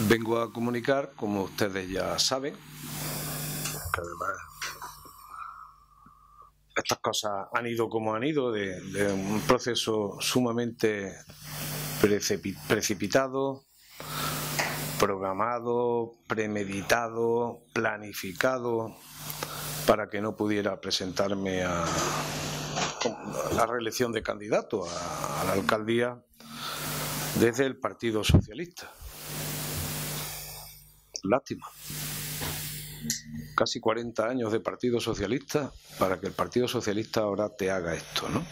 vengo a comunicar, como ustedes ya saben, que además estas cosas han ido como han ido, de un proceso sumamente precipitado, programado, premeditado, planificado, para que no pudiera presentarme a la reelección de candidato a la alcaldía desde el Partido Socialista. Lástima. Casi 40 años de Partido Socialista para que el Partido Socialista ahora te haga esto, ¿no?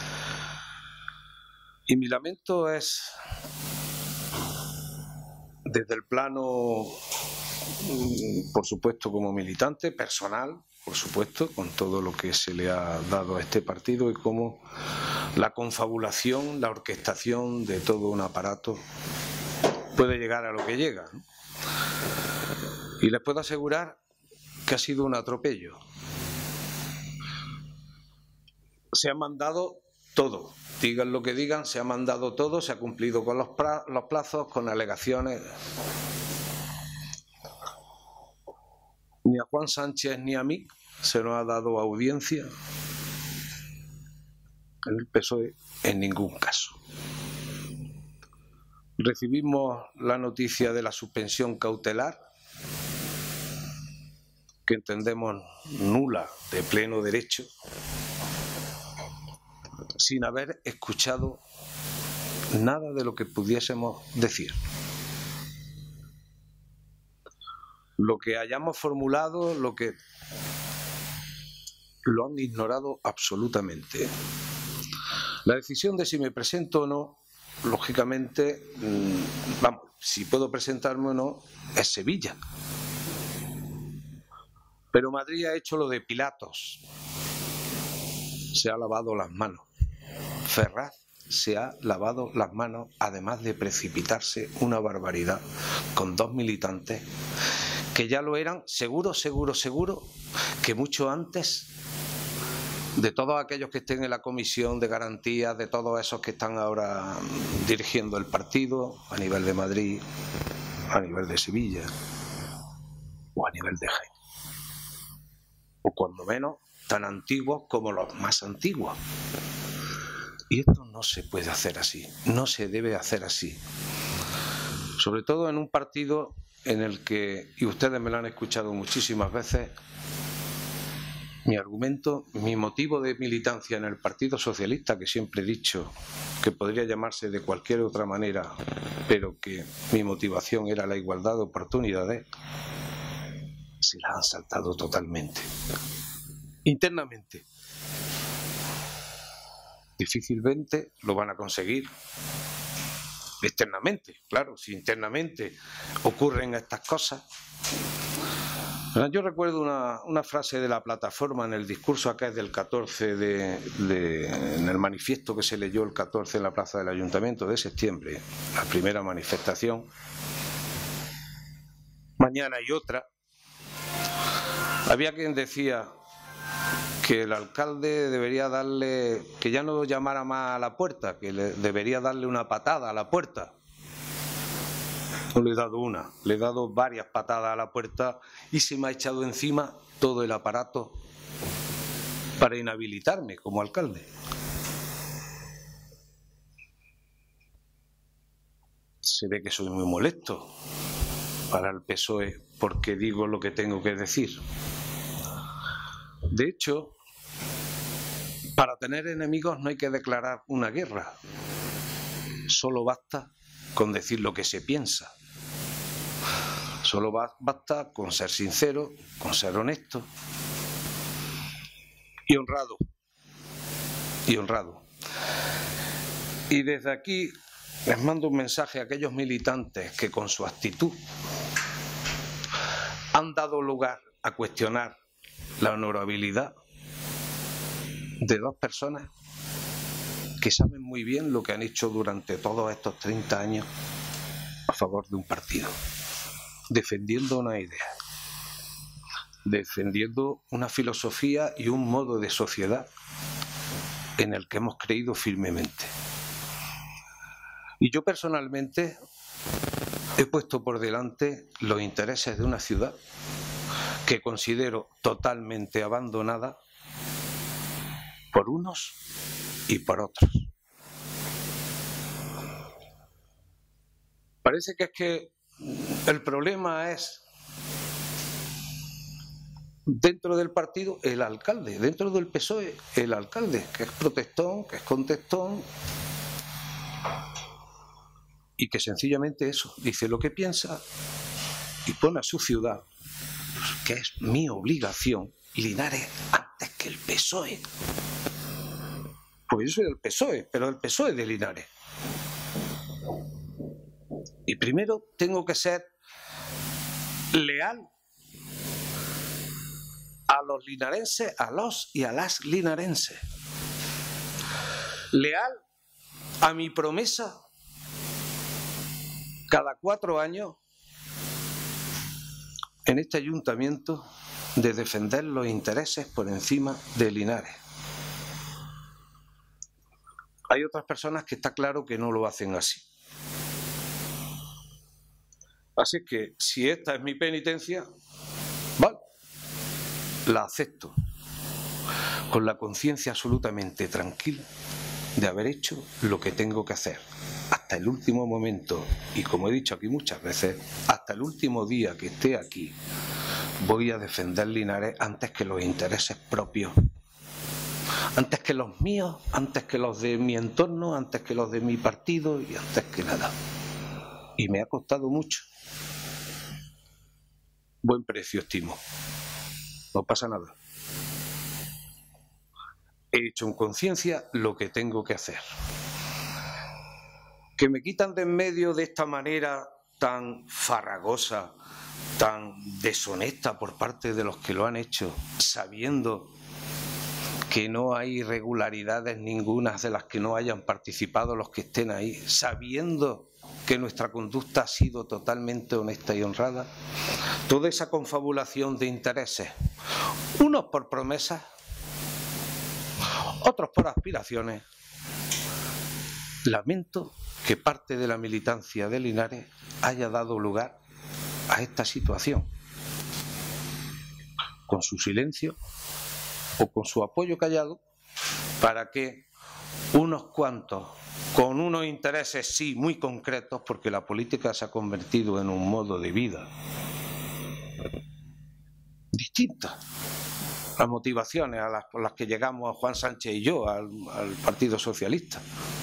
Y mi lamento es desde el plano, por supuesto, como militante, personal, por supuesto, con todo lo que se le ha dado a este partido y como la confabulación, la orquestación de todo un aparato puede llegar a lo que llega, ¿no? Y les puedo asegurar que ha sido un atropello. Se ha mandado todo, digan lo que digan, se ha mandado todo, se ha cumplido con los plazos, con alegaciones. Ni a Juan Sánchez ni a mí se nos ha dado audiencia en el PSOE en ningún caso. Recibimos la noticia de la suspensión cautelar, que entendemos nula, de pleno derecho, sin haber escuchado nada de lo que pudiésemos decir. Lo que hayamos formulado, lo han ignorado absolutamente. La decisión de si me presento o no, lógicamente, vamos, si puedo presentarme o no, es Sevilla. Pero Madrid ha hecho lo de Pilatos. Se ha lavado las manos. Ferraz se ha lavado las manos, además de precipitarse una barbaridad con 2 militantes que ya lo eran, seguro, que mucho antes de todos aquellos que estén en la comisión de garantías, de todos esos que están ahora dirigiendo el partido a nivel de Madrid, a nivel de Sevilla o a nivel de Jaén, o cuando menos tan antiguos como los más antiguos. Y esto no se puede hacer así, no se debe hacer así, sobre todo en un partido en el que, y ustedes me lo han escuchado muchísimas veces, mi argumento, mi motivo de militancia en el Partido Socialista, que siempre he dicho que podría llamarse de cualquier otra manera, pero que mi motivación era la igualdad de oportunidades, se la han saltado totalmente. Internamente. Difícilmente lo van a conseguir. Externamente, claro, si internamente ocurren estas cosas. Yo recuerdo una frase de la plataforma en el discurso aquel del 14 en el manifiesto que se leyó el 14 en la plaza del Ayuntamiento de septiembre, la primera manifestación. Mañana hay otra. Había quien decía que el alcalde debería darle, que ya no llamara más a la puerta, que debería darle una patada a la puerta. No le he dado una, le he dado varias patadas a la puerta y se me ha echado encima todo el aparato para inhabilitarme como alcalde. Se ve que soy muy molesto para el PSOE porque digo lo que tengo que decir. De hecho, para tener enemigos no hay que declarar una guerra. Solo basta con decir lo que se piensa. Solo basta con ser sincero, con ser honesto y honrado. Y desde aquí les mando un mensaje a aquellos militantes que con su actitud han dado lugar a cuestionar la honorabilidad de 2 personas que saben muy bien lo que han hecho durante todos estos 30 años a favor de un partido, defendiendo una idea, defendiendo una filosofía y un modo de sociedad en el que hemos creído firmemente. Y yo personalmente he puesto por delante los intereses de una ciudad que considero totalmente abandonada por unos y por otros. Parece que es que el problema es dentro del partido el alcalde, dentro del PSOE el alcalde, que es protestón, que es contestón y que sencillamente eso, dice lo que piensa y pone a su ciudad, que es mi obligación, Linares antes que el PSOE. Pues yo soy del PSOE, pero el PSOE de Linares. Y primero tengo que ser leal a los linarenses, a los y a las linarenses. Leal a mi promesa cada 4 años en este ayuntamiento de defender los intereses por encima de Linares. Hay otras personas que está claro que no lo hacen así. Así que si esta es mi penitencia, vale, la acepto con la conciencia absolutamente tranquila de haber hecho lo que tengo que hacer hasta el último momento, y como he dicho aquí muchas veces, hasta el último día que esté aquí voy a defender Linares antes que los intereses propios, antes que los míos, antes que los de mi entorno, antes que los de mi partido y antes que nada. Y me ha costado mucho. Buen precio estimo. No pasa nada. He hecho en conciencia lo que tengo que hacer. Que me quitan de en medio de esta manera tan farragosa, tan deshonesta por parte de los que lo han hecho, sabiendo que no hay irregularidades ninguna de las que no hayan participado los que estén ahí, sabiendo que nuestra conducta ha sido totalmente honesta y honrada. Toda esa confabulación de intereses, unos por promesas, otros por aspiraciones. Lamento que parte de la militancia de Linares haya dado lugar a esta situación, con su silencio o con su apoyo callado, para que unos cuantos, con unos intereses sí muy concretos, porque la política se ha convertido en un modo de vida distinta, las motivaciones por las que llegamos a Juan Sánchez y yo al Partido Socialista.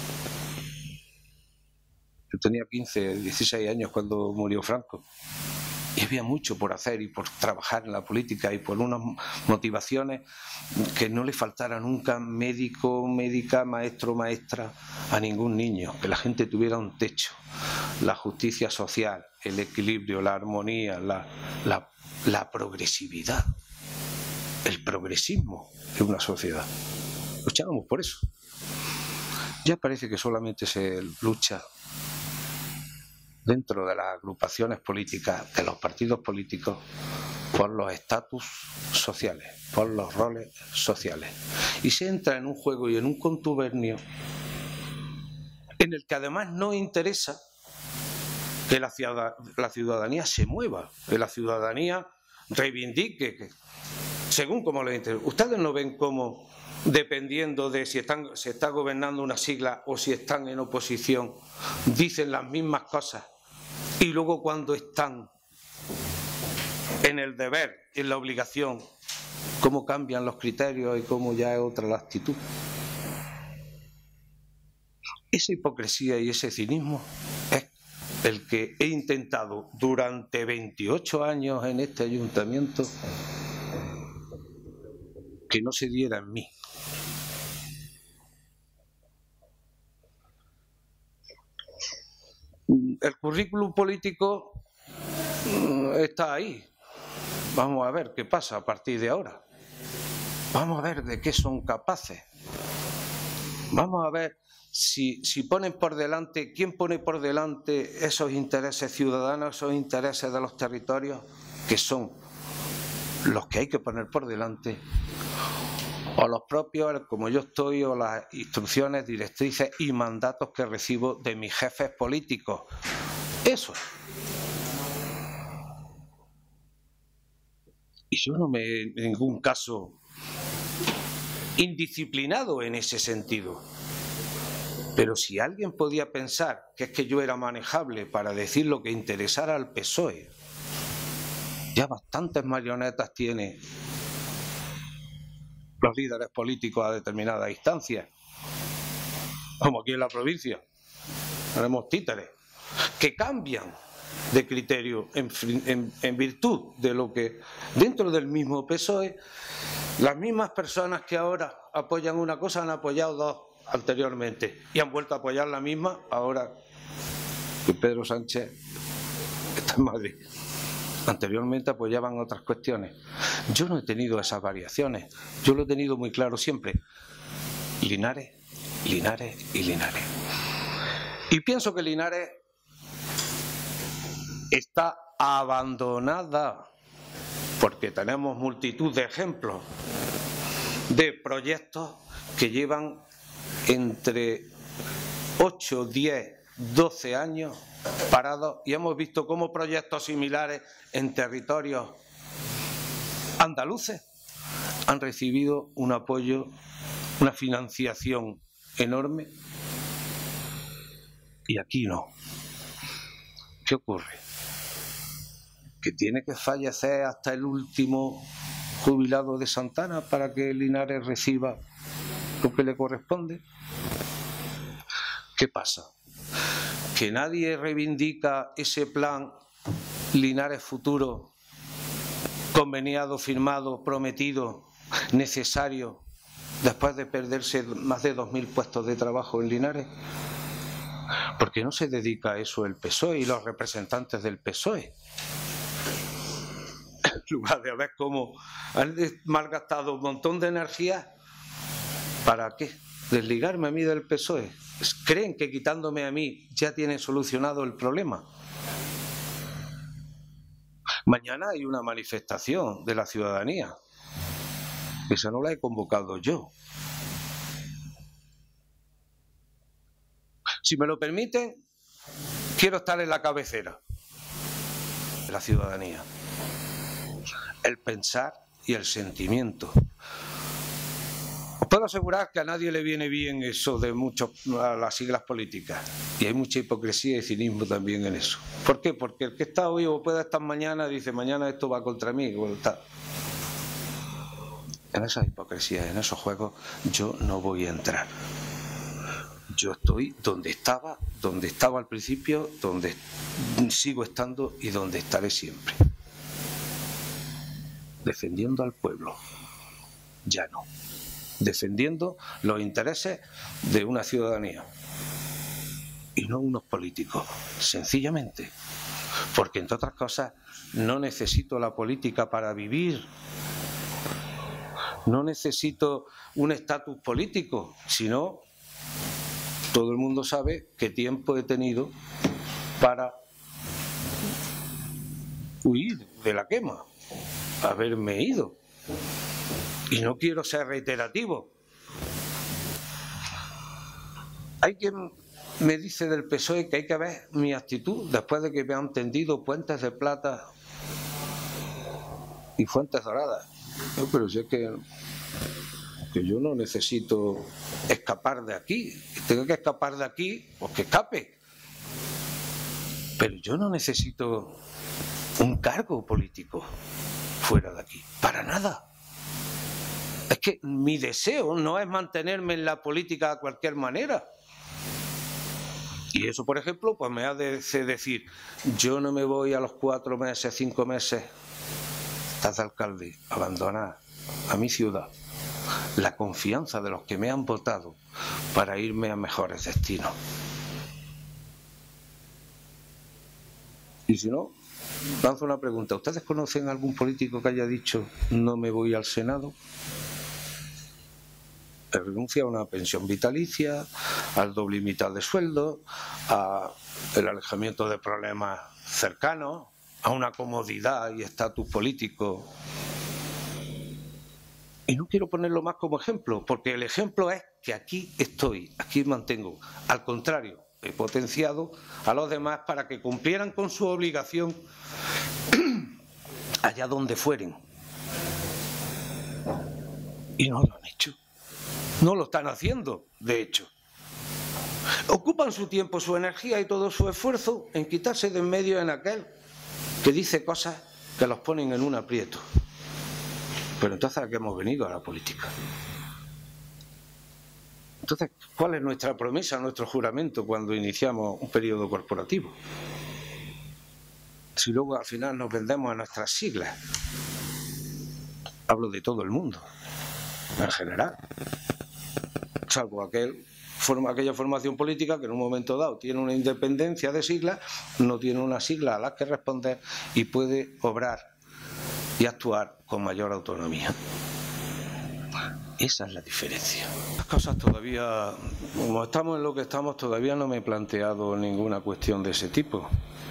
Yo tenía 15, 16 años cuando murió Franco y había mucho por hacer y por trabajar en la política y por unas motivaciones que no le faltara nunca médico, médica, maestro, maestra a ningún niño, que la gente tuviera un techo, la justicia social, el equilibrio, la armonía, la progresividad, el progresismo de una sociedad. Luchábamos por eso. Ya parece que solamente se lucha dentro de las agrupaciones políticas, de los partidos políticos, por los estatus sociales, por los roles sociales. Y se entra en un juego y en un contubernio en el que además no interesa que la ciudadanía se mueva, que la ciudadanía reivindique, que, según como les interesa. Ustedes no ven cómo, dependiendo de si se está gobernando una sigla o si están en oposición, dicen las mismas cosas y luego cuando están en el deber, en la obligación, cómo cambian los criterios y cómo ya es otra la actitud. Esa hipocresía y ese cinismo es el que he intentado durante 28 años en este ayuntamiento que no se diera en mí. El currículum político está ahí. Vamos a ver qué pasa a partir de ahora. Vamos a ver de qué son capaces. Vamos a ver si ponen por delante, quién pone por delante esos intereses ciudadanos, esos intereses de los territorios, que son los que hay que poner por delante, o los propios, como yo estoy, o las instrucciones, directrices y mandatos que recibo de mis jefes políticos, Eso. Y yo no me he en ningún caso indisciplinado en ese sentido. Pero si alguien podía pensar que es que yo era manejable para decir lo que interesara al PSOE, ya bastantes marionetas tiene los líderes políticos a determinadas instancias, como aquí en la provincia. Tenemos títeres que cambian de criterio en virtud de lo que dentro del mismo PSOE las mismas personas que ahora apoyan una cosa han apoyado dos anteriormente y han vuelto a apoyar la misma ahora que Pedro Sánchez está en Madrid. Anteriormente apoyaban otras cuestiones. Yo no he tenido esas variaciones, yo lo he tenido muy claro siempre. Linares, Linares y Linares. Y pienso que Linares está abandonada porque tenemos multitud de ejemplos de proyectos que llevan entre 8, 10, 12 años parados y hemos visto cómo proyectos similares en territorios andaluces han recibido un apoyo, una financiación enorme y aquí no. ¿Qué ocurre? Que tiene que fallecer hasta el último jubilado de Santana para que Linares reciba lo que le corresponde. ¿Qué pasa? Que nadie reivindica ese plan Linares Futuro conveniado, firmado, prometido, necesario después de perderse más de 2.000 puestos de trabajo en Linares. ¿Por qué no se dedica a eso el PSOE y los representantes del PSOE? En lugar de ver cómo han malgastado un montón de energía, ¿para qué? ¿Desligarme a mí del PSOE? ¿Creen que quitándome a mí ya tienen solucionado el problema? Mañana hay una manifestación de la ciudadanía. Esa no la he convocado yo. Si me lo permiten, quiero estar en la cabecera de la ciudadanía. El pensar y el sentimiento. Os puedo asegurar que a nadie le viene bien eso de a las siglas políticas. Y hay mucha hipocresía y cinismo también en eso. ¿Por qué? Porque el que está hoy o puede estar mañana dice mañana esto va contra mí. En esas hipocresías, en esos juegos, yo no voy a entrar. Yo estoy donde estaba al principio, donde sigo estando y donde estaré siempre. Defendiendo al pueblo. Ya no. Defendiendo los intereses de una ciudadanía y no unos políticos, sencillamente, porque entre otras cosas no necesito la política para vivir, no necesito un estatus político, sino todo el mundo sabe qué tiempo he tenido para huir de la quema, haberme ido. Y no quiero ser reiterativo. Hay quien me dice del PSOE que hay que ver mi actitud después de que me han tendido puentes de plata y fuentes doradas. No, pero si es que yo no necesito escapar de aquí. Si tengo que escapar de aquí, pues que escape. Pero yo no necesito un cargo político fuera de aquí. Para nada. Es que mi deseo no es mantenerme en la política de cualquier manera. Y eso, por ejemplo, pues me hace decir, yo no me voy a los 4 meses, 5 meses, estás de alcalde, abandonar a mi ciudad la confianza de los que me han votado para irme a mejores destinos. Y si no, lanzo una pregunta. ¿Ustedes conocen a algún político que haya dicho no me voy al Senado? Renuncia a una pensión vitalicia, al doble y mitad de sueldo, al alejamiento de problemas cercanos, a una comodidad y estatus político. Y no quiero ponerlo más como ejemplo, porque el ejemplo es que aquí estoy, aquí mantengo. Al contrario, he potenciado a los demás para que cumplieran con su obligación allá donde fueren. Y no lo han hecho. No lo están haciendo, de hecho. Ocupan su tiempo, su energía y todo su esfuerzo en quitarse de en medio en aquel que dice cosas que los ponen en un aprieto. Pero entonces, ¿a qué hemos venido? A la política. Entonces, ¿cuál es nuestra promesa, nuestro juramento cuando iniciamos un periodo corporativo? Si luego al final nos vendemos a nuestras siglas. Hablo de todo el mundo, en general. Salvo aquella formación política que en un momento dado tiene una independencia de siglas, no tiene una sigla a la que responder y puede obrar y actuar con mayor autonomía. Esa es la diferencia. Las cosas todavía, como estamos en lo que estamos, todavía no me he planteado ninguna cuestión de ese tipo.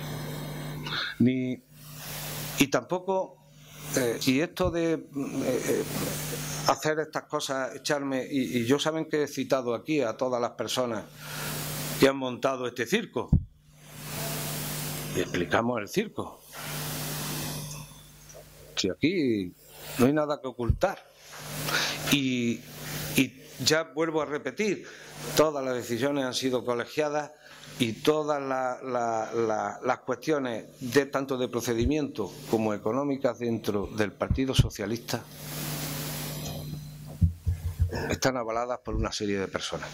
Y tampoco, y esto de hacer estas cosas, echarme, y yo saben que he citado aquí a todas las personas que han montado este circo. Y explicamos el circo. Si aquí no hay nada que ocultar. Y ya vuelvo a repetir, todas las decisiones han sido colegiadas y todas las cuestiones tanto de procedimiento como económicas dentro del Partido Socialista están avaladas por una serie de personas.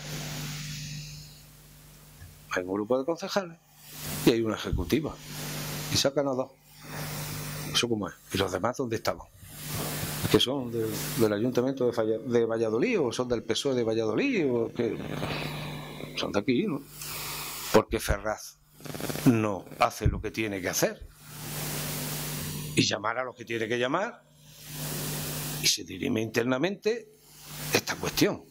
Hay un grupo de concejales y hay una ejecutiva y sacan a dos. ¿Eso cómo es? ¿Y los demás dónde estaban? ¿Que son del Ayuntamiento de Valladolid o son del PSOE de Valladolid o que son de aquí, ¿no? Porque Ferraz no hace lo que tiene que hacer y llamar a los que tiene que llamar y se dirime internamente esta cuestión.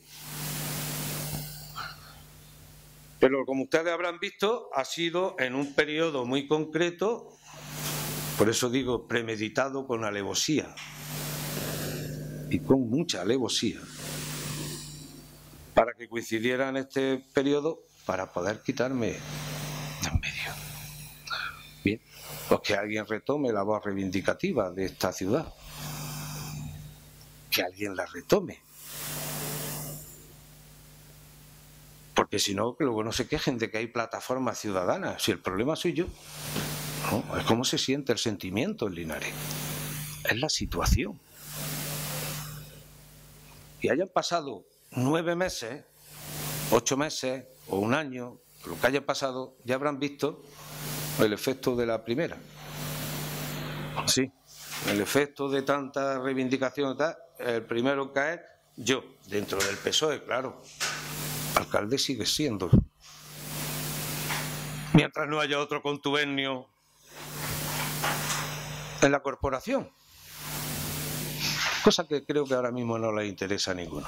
Pero como ustedes habrán visto, ha sido en un periodo muy concreto, por eso digo premeditado con alevosía. Y con mucha alevosía, para que coincidiera en este periodo para poder quitarme de en medio. Bien, pues que alguien retome la voz reivindicativa de esta ciudad. Que alguien la retome. Porque si no, que luego no se quejen de que hay plataformas ciudadanas. Si el problema soy yo. No, es cómo se siente el sentimiento en Linares. Es la situación. Y hayan pasado 9 meses, 8 meses o un año, lo que haya pasado, ya habrán visto el efecto de la primera. Sí, el efecto de tanta reivindicación, el primero que es yo, dentro del PSOE, claro. Alcalde sigue siendo. Mientras no haya otro contubernio en la corporación. Cosa que creo que ahora mismo no les interesa a ninguno.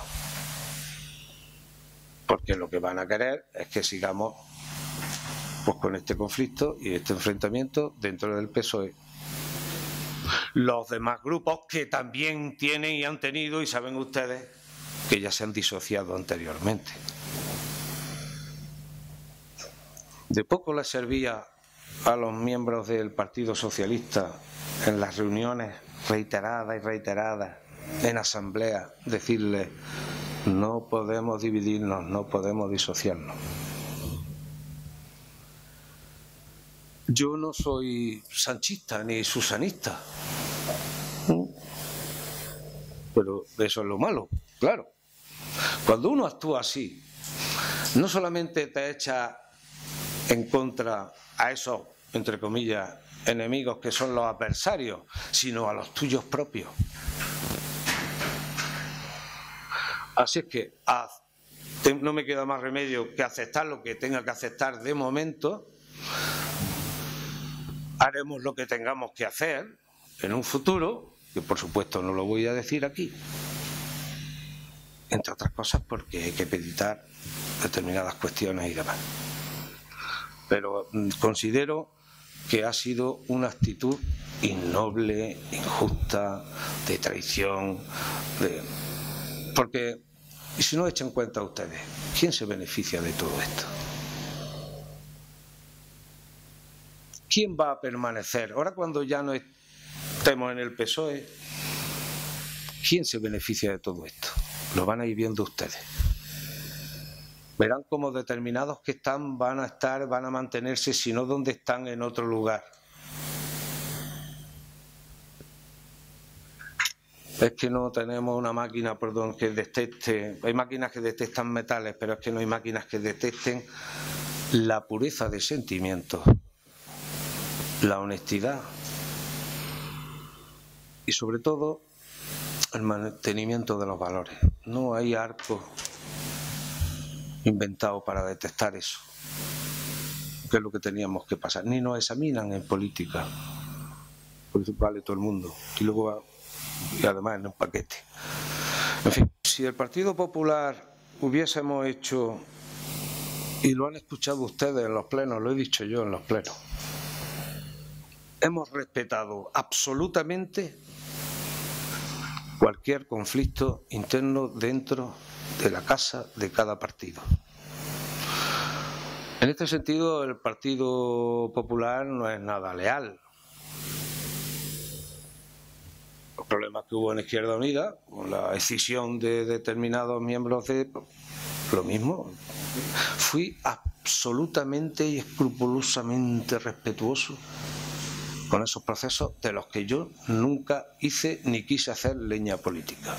Porque lo que van a querer es que sigamos pues con este conflicto y este enfrentamiento dentro del PSOE. Los demás grupos que también tienen y han tenido, y saben ustedes, que ya se han disociado anteriormente. De poco les servía a los miembros del Partido Socialista en las reuniones reiteradas y reiteradas en asamblea decirles no podemos dividirnos, no podemos disociarnos. Yo no soy sanchista ni susanista, pero eso es lo malo, claro. Cuando uno actúa así, no solamente te echa en contra a esos, entre comillas, enemigos que son los adversarios, sino a los tuyos propios. Así es que no me queda más remedio que aceptar lo que tenga que aceptar de momento. Haremos lo que tengamos que hacer en un futuro, que por supuesto no lo voy a decir aquí, entre otras cosas porque hay que meditar determinadas cuestiones y demás. Pero considero que ha sido una actitud innoble, injusta, de traición, porque, y si no echen cuenta ustedes, ¿quién se beneficia de todo esto? ¿quién va a permanecer? Ahora cuando ya no estemos en el PSOE, ¿quién se beneficia de todo esto? Lo van a ir viendo ustedes. Verán como determinados que están van a mantenerse, si no donde están, en otro lugar. Es que no tenemos una máquina, perdón, que detecte. Hay máquinas que detectan metales, pero es que no hay máquinas que detecten la pureza de sentimientos, la honestidad y sobre todo el mantenimiento de los valores. No hay arco inventado para detectar eso, que es lo que teníamos que pasar. Ni nos examinan en política, por eso vale todo el mundo, y luego y además en un paquete. En fin, si el Partido Popular hubiésemos hecho, y lo han escuchado ustedes en los plenos, lo he dicho yo en los plenos, hemos respetado absolutamente cualquier conflicto interno dentro de la casa de cada partido. En este sentido, el Partido Popular no es nada leal. Los problemas que hubo en Izquierda Unida, con la escisión de determinados miembros de... Lo mismo. Fui absolutamente y escrupulosamente respetuoso con esos procesos de los que yo nunca hice ni quise hacer leña política.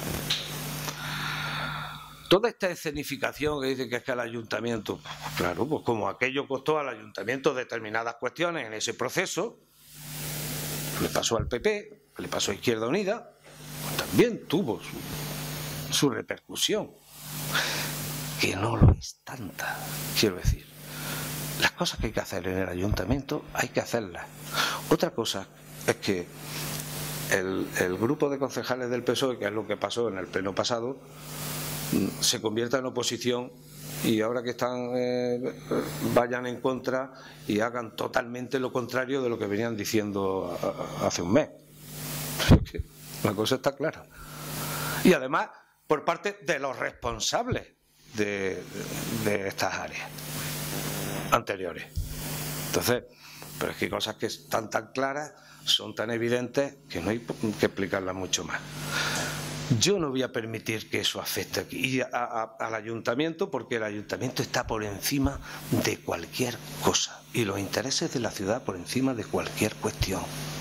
Toda esta escenificación que dice que es que al ayuntamiento, claro, pues como aquello costó al ayuntamiento determinadas cuestiones en ese proceso, le pasó al PP, le pasó a Izquierda Unida, pues también tuvo su repercusión, que no lo es tanta, quiero decir. Las cosas que hay que hacer en el ayuntamiento hay que hacerlas. Otra cosa es que el grupo de concejales del PSOE, que es lo que pasó en el pleno pasado, se convierta en oposición y ahora que están vayan en contra y hagan totalmente lo contrario de lo que venían diciendo hace un mes. La cosa está clara. Y además por parte de los responsables de estas áreas anteriores. Entonces, pero es que hay cosas que están tan claras, son tan evidentes, que no hay que explicarlas mucho más. Yo no voy a permitir que eso afecte aquí al ayuntamiento, porque el ayuntamiento está por encima de cualquier cosa y los intereses de la ciudad por encima de cualquier cuestión.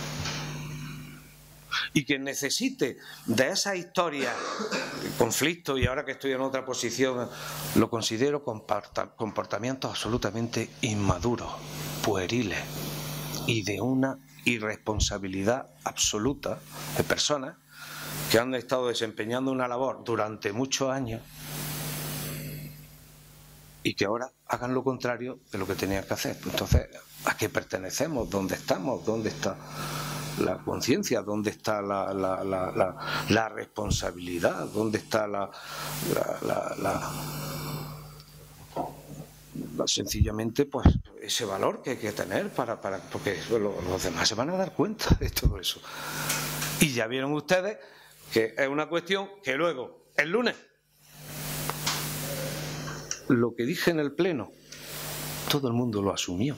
Y quien necesite de esa historia, conflicto, y ahora que estoy en otra posición, lo considero comportamientos absolutamente inmaduros, pueriles y de una irresponsabilidad absoluta de personas que han estado desempeñando una labor durante muchos años y que ahora hagan lo contrario de lo que tenían que hacer. Entonces, ¿a qué pertenecemos? ¿Dónde estamos? ¿Dónde está la conciencia? ¿Dónde está la responsabilidad? ¿Dónde está sencillamente pues ese valor que hay que tener porque los demás se van a dar cuenta de todo eso? Y ya vieron ustedes que es una cuestión que luego, el lunes, lo que dije en el pleno, todo el mundo lo asumió.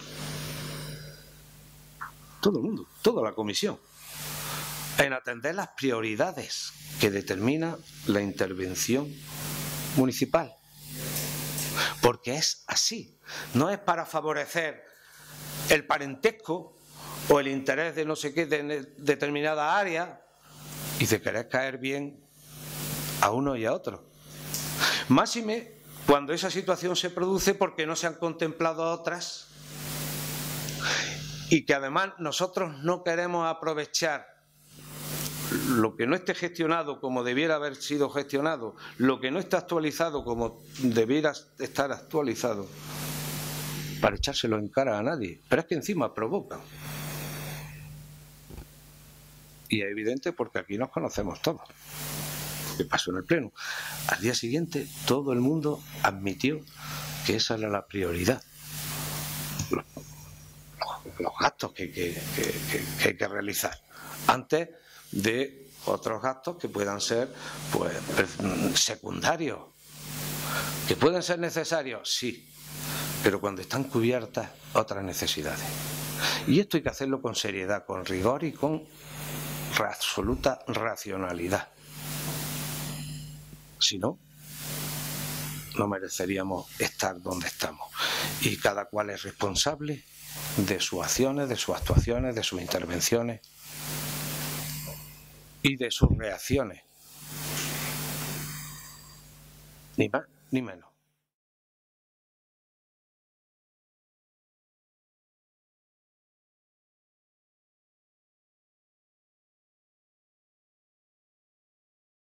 Todo el mundo, toda la comisión, en atender las prioridades que determina la intervención municipal. Porque es así, no es para favorecer el parentesco o el interés de no sé qué de determinada área y de querer caer bien a uno y a otro. Máxime cuando esa situación se produce porque no se han contemplado otras y que además nosotros no queremos aprovechar lo que no esté gestionado como debiera haber sido gestionado, lo que no está actualizado como debiera estar actualizado, para echárselo en cara a nadie. Pero es que encima provocan. Y es evidente porque aquí nos conocemos todos. ¿Qué pasó en el pleno? Al día siguiente todo el mundo admitió que esa era la prioridad. Los gastos que hay que realizar antes de otros gastos que puedan ser pues secundarios, que pueden ser necesarios, sí, pero cuando están cubiertas otras necesidades. Y esto hay que hacerlo con seriedad, con rigor y con absoluta racionalidad. Si no, no mereceríamos estar donde estamos. Y cada cual es responsable de sus acciones, de sus actuaciones, de sus intervenciones y de sus reacciones. Ni más ni menos.